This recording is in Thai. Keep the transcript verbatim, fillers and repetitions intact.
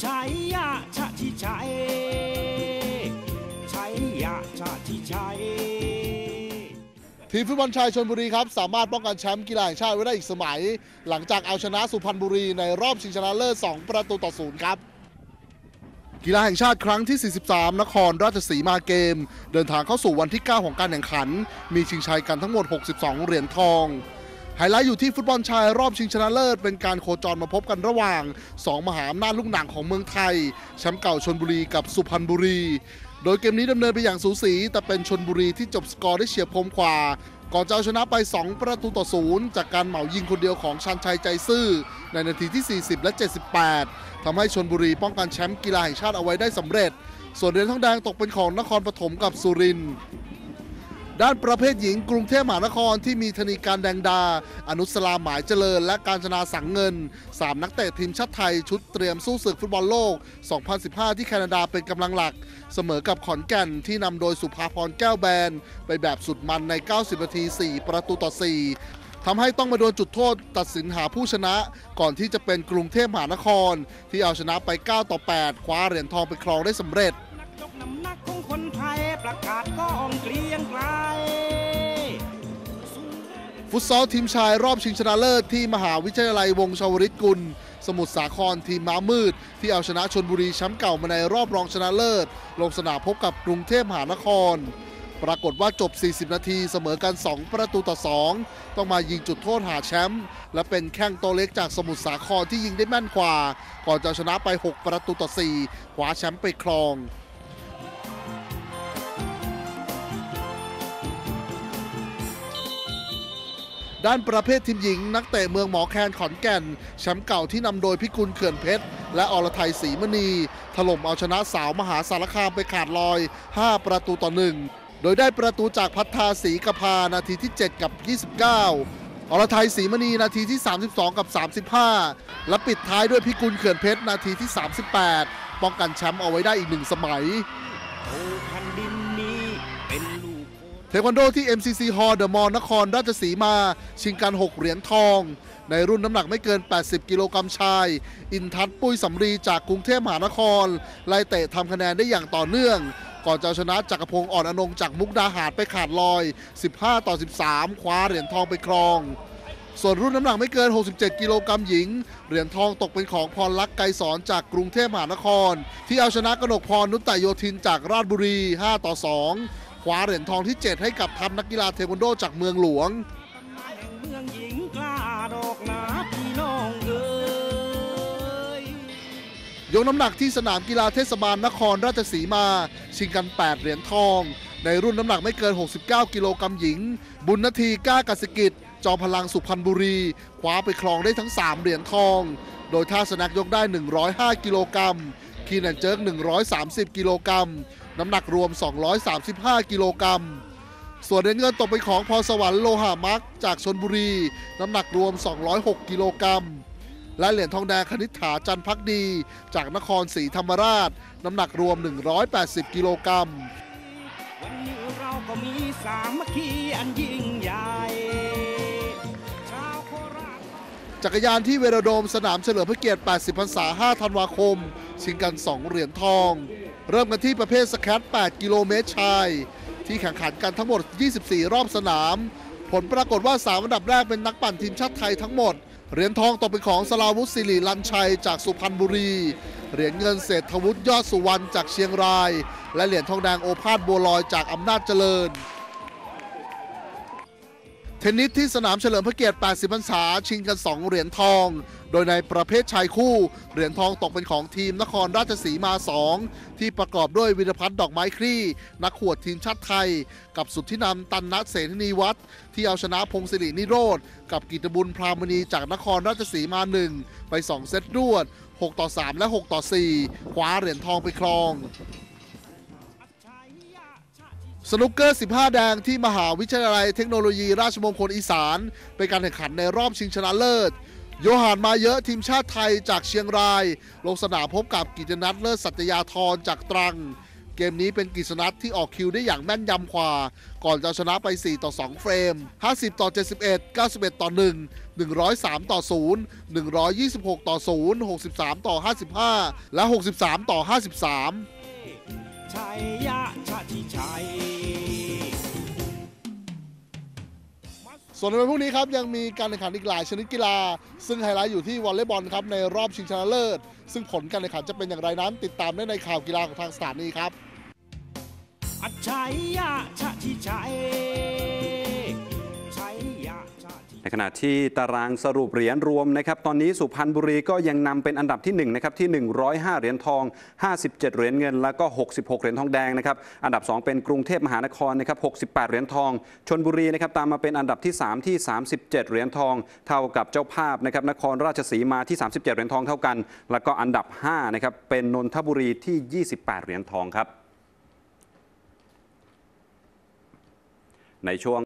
ชัยยะชะทิชัยชัยยะชะทิชัยทีมฟุตบอลชายชลบุรีครับสามารถป้องกันแชมป์กีฬาแห่งชาติไว้ได้อีกสมัยหลังจากเอาชนะสุพรรณบุรีในรอบชิงชนะเลิศสองประตูต่อศูนย์ครับกีฬาแห่งชาติครั้งที่สี่สิบสามนครราชสีมาเกมเดินทางเข้าสู่วันที่เก้าของการแข่งขันมีชิงชัยกันทั้งหมดหกสิบสองเหรียญทองไฮไลท์อยู่ที่ฟุตบอลชายรอบชิงชนะเลิศเป็นการโคจรมาพบกันระหว่างสองมหาอำนาจลูกหนังของเมืองไทยแชมป์เก่าชลบุรีกับสุพรรณบุรีโดยเกมนี้ดำเนินไปอย่างสูสีแต่เป็นชลบุรีที่จบสกอร์ได้เฉียบคมกว่าก่อนจะเอาชนะไปสองประตูต่อศูนย์จากการเหมายิงคนเดียวของชันชัยใจซื่อในนาทีที่สี่สิบและเจ็ดสิบแปดทำให้ชลบุรีป้องกันแชมป์กีฬาแห่งชาติเอาไว้ได้สำเร็จส่วนเหรียญทองแดงตกเป็นของนครปฐมกับสุรินทร์ด้านประเภทหญิงกรุงเทพมหานครที่มีธนีการแดงดาอนุสราหมายเจริญและการจนาสังเงินสามนักเตะทีมชาติไทยชุดเตรียมสู้ศึกฟุตบอลโลกสองพันสิบห้าที่แคนาดาเป็นกำลังหลักเสมอกับขอนแก่นที่นำโดยสุภาพรแก้วแบนไปแบบสุดมันในเก้าสิบนาทีสี่ประตูต่อสี่ทำให้ต้องมาโดนจุดโทษตัดสินหาผู้ชนะก่อนที่จะเป็นกรุงเทพมหานครที่เอาชนะไปเก้าต่อแปดคว้าเหรียญทองไปครองได้สำเร็จน้ำหนักของคนไทยประกาศก้องเกลียงไกลฟุตซอลทีมชายรอบชิงชนะเลิศที่มหาวิทยาลัยวงศ์ชวริตกุลสมุทรสาครทีมม้ามืดที่เอาชนะชลบุรีแชมป์เก่ามาในรอบรองชนะเลิศลงสนามพบกับกรุงเทพมหานครปรากฏว่าจบสี่สิบนาทีเสมอกันสองประตูต่อสองต้องมายิงจุดโทษหาแชมป์และเป็นแข้งโตเล็กจากสมุทรสาครที่ยิงได้แม่นกว่าก่อนจะชนะไปหกประตูต่อสี่คว้าแชมป์ไปครองด้านประเภททีมหญิงนักเตะเมืองหมอแคนขอนแก่นแชมป์เก่าที่นำโดยพิกุลเขื่อนเพชรและอรไทยศรีมณีถล่มเอาชนะสาวมหาสารคามไปขาดลอยห้าประตูต่อหนึ่งโดยได้ประตูจากพัฒนาศรีกพานาทีที่เจ็ดกับยี่สิบเก้าอรไทยศรีมณีนาทีที่สามสิบสองกับสามสิบห้าและปิดท้ายด้วยพิกุลเขื่อนเพชรนาทีที่สามสิบแปดป้องกันแชมป์เอาไว้ได้อีกหนึ่งสมัยเทควันโดที่ เอ็ม ซี ซี Hall The Mall นครราชสีมาชิงกันหกเหรียญทองในรุ่นน้ำหนักไม่เกินแปดสิบกิโลกรัมชายอินทัศน์ปุ้ยสำรีจากกรุงเทพมหานครไล่เตะทำคะแนนได้อย่างต่อเนื่องก่อนจะชนะจักรพงศ์อ่อนอนงจากมุกดาหารไปขาดลอยสิบห้าต่อสิบสามคว้าเหรียญทองไปครองส่วนรุ่นน้ำหนักไม่เกินหกสิบเจ็ดกิโลกรัมหญิงเหรียญทองตกเป็นของพรลักษณ์ไกรสอนจากกรุงเทพมหานครที่เอาชนะกนกพรนุตตโยธินจากราชบุรีห้าต่อสองคว้าเหรียญทองที่เจ็ดให้กับทัพนักกีฬาเทควันโดจากเมืองหลวงยกน้ำหนักที่สนามกีฬาเทศบาลนครราชสีมาชิงกันแปดเหรียญทองในรุ่นน้ำหนักไม่เกินหกสิบเก้ากิโลกรัมหญิงบุญนาทีก้ากสิกิจจอมพลังสุพรรณบุรีคว้าไปครองได้ทั้งสามเหรียญทองโดยท่าสนักยกได้หนึ่งร้อยห้ากิโลกรัมคีนันเจิร์กหนึ่งร้อยสามสิบกิโลกรัมน้ำหนักรวมสองร้อยสามสิบห้ากิโลกรัมส่วนเหรียญเงินตกเป็นของพรสวรรค์โลหะมักจากชลบุรีน้ำหนักรวมสองร้อยหกกิโลกรัมและเหรียญทองแดงคณิษฐาจันทร์ภักดีจากนครศรีธรรมราชน้ำหนักรวมหนึ่งร้อยแปดสิบกิโลกรัมวันนี้เราก็มีสามัคคีอันยิ่งใหญ่จักรยานที่เวโรโดมสนามเฉลิมพระเกียรติแปดสิบพรรษาห้าธันวาคมชิงกันสองเหรียญทองเริ่มกันที่ประเภทสแคทแปดกิโลเมตรชายที่แข่งขันกันทั้งหมดยี่สิบสี่รอบสนามผลปรากฏว่าสามอันดับแรกเป็นนักปั่นทีมชาติไทยทั้งหมดเหรียญทองตกเป็นของสราวุธศิริลันชัยจากสุพรรณบุรีเหรียญเงินเศรษฐวุฒิยอดสุวรรณจากเชียงรายและเหรียญทองแดงโอภาสบัวลอยจากอำนาจเจริญเทนนิสที่สนามเฉลิมพระเกียรติแปดสิบพรรษาชิงกันสองเหรียญทองโดยในประเภทชายคู่เหรียญทองตกเป็นของทีมนครราชสีมาสองที่ประกอบด้วยวิรพัฒน์ดอกไม้คลี่นักขวดทีมชาติไทยกับสุทธินันท์ตันนเสนีวัฒน์ที่เอาชนะพงศิรินิโรธกับกิตบุญพรามณีจากนครราชสีมาหนึ่งไปสองเซตรวดหกต่อสามและหกต่อสี่คว้าเหรียญทองไปครองสนุกเกอร์สิบห้าแดงที่มหาวิทยาลัยเทคโนโลยีราชมงคลอีสานเป็นการแข่งขันในรอบชิงชนะเลิศโยฮานมาเยอะทีมชาติไทยจากเชียงรายลงสนามพบกับกิตนัทเลิศสัตยาธรจากตรังเกมนี้เป็นกฤษณัทที่ออกคิวได้อย่างแม่นยำกว่าก่อนจะชนะไปสี่ต่อสองเฟรมห้าสิบต่อเจ็ดสิบเอ็ด เก้าสิบเอ็ดต่อหนึ่ง หนึ่งร้อยสามต่อศูนย์ หนึ่งร้อยยี่สิบหกต่อศูนย์ หกสิบสามต่อห้าสิบห้าและหกสิบสามต่อห้าสิบสามชัยยะชาติชัยส่วนในวันพรุ่งนี้ครับยังมีการแข่งขันอีกหลายชนิดกีฬาซึ่งไฮไลท์อยู่ที่วอลเลย์บอลครับในรอบชิงชนะเลิศซึ่งผลการแข่งขันจะเป็นอย่างไรนั้นติดตามได้ในข่าวกีฬาของทางสถานีครับอัจฉริยะชาติชัยชัยยะชาติในขณะที่ตารางสรุปเหรียญรวมนะครับตอนนี้สุพรรณบุรีก็ยังนำเป็นอันดับที่หนึ่งนะครับที่หนึ่งร้อยห้าเหรียญทองห้าสิบเจ็ดเหรียญเงินแล้วก็หกสิบหกเหรียญทองแดงนะครับอันดับสองเป็นกรุงเทพมหานครนะครับหกสิบแปดเหรียญทองชลบุรีนะครับตามมาเป็นอันดับที่สามที่สามสิบเจ็ดเหรียญทองเท่ากับเจ้าภาพนะครับนครราชสีมาที่สามสิบเจ็ดเหรียญทองเท่ากันแล้วก็อันดับห้านะครับเป็นนนทบุรีที่ยี่สิบแปดเหรียญทองครับในช่วง